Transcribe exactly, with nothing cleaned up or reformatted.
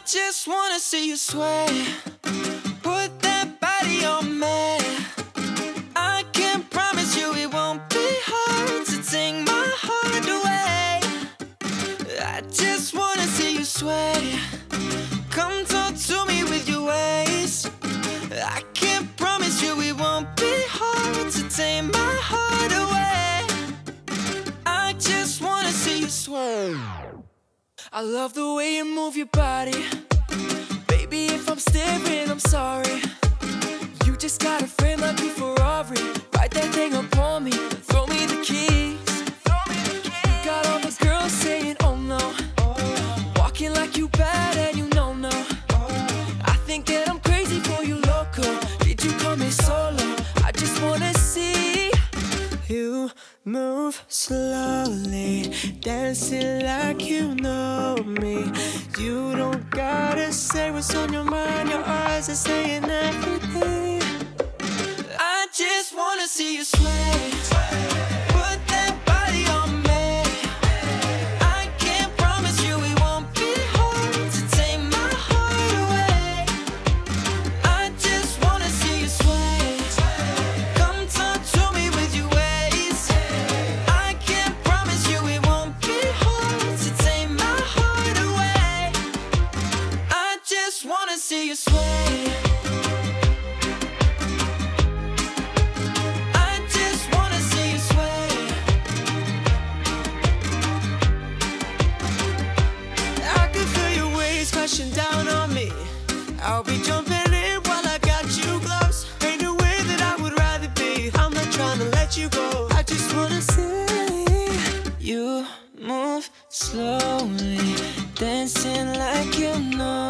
just wanna see you sway. Put that body on me. I can promise you it won't be hard to take my heart away. I just wanna see you sway. Come talk to me with your ways. I can promise you it won't be hard to take my heart away. I just wanna see you sway. I love the way you move your body. Baby, if I'm staring, I'm sorry. You just got a frame like a Ferrari. Ride that thing up on me, throw me the keys. You got all the girls saying, oh no. Walking like you bad and you know no. I think that I'm crazy for you, loco. Did you come in solo? I just wanna see you move slowly, dancing like you know me. You don't gotta say what's on your mind. Your eyes are saying everything. I just wanna see you sway. Put that body on me. I can't promise you it won't be hard to take my heart away. I just wanna see you sway. Come talk to me with your ways. I can't promise you it won't be hard to take my heart away. I just wanna see you sway. I just wanna see you sway. I can feel your waves crashing down on me. I'll be jumping in while I got you close. Ain't no way that I would rather be. I'm not trying to let you go. I just wanna see you move slowly, dancing like you know